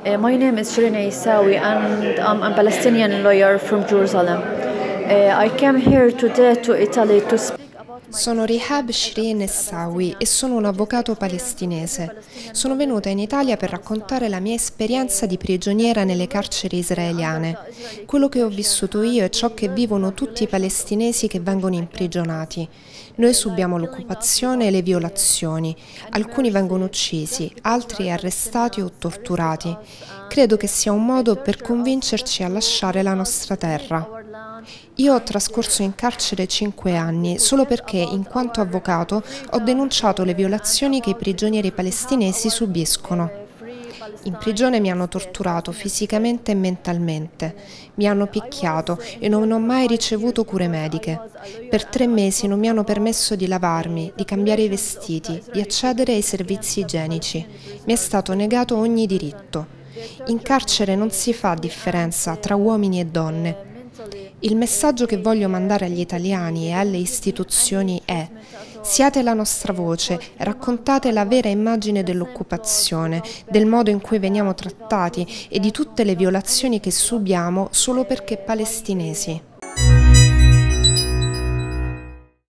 My name is Shireen Isawi and I'm a Palestinian lawyer from Jerusalem. I came here today to Italy to speak about my Sono Rihab Shireen Essawi e sono un avvocato palestinese. Sono venuta in Italia per raccontare la mia esperienza di prigioniera nelle carceri israeliane. Quello che ho vissuto io è ciò che vivono tutti i palestinesi che vengono imprigionati. Noi subiamo l'occupazione e le violazioni. Alcuni vengono uccisi, altri arrestati o torturati. Credo che sia un modo per convincerci a lasciare la nostra terra. Io ho trascorso in carcere 5 anni solo perché, in quanto avvocato, ho denunciato le violazioni che i prigionieri palestinesi subiscono. In prigione mi hanno torturato fisicamente e mentalmente, mi hanno picchiato e non ho mai ricevuto cure mediche. Per 3 mesi non mi hanno permesso di lavarmi, di cambiare i vestiti, di accedere ai servizi igienici. Mi è stato negato ogni diritto. In carcere non si fa differenza tra uomini e donne. Il messaggio che voglio mandare agli italiani e alle istituzioni è: siate la nostra voce, raccontate la vera immagine dell'occupazione, del modo in cui veniamo trattati e di tutte le violazioni che subiamo solo perché palestinesi.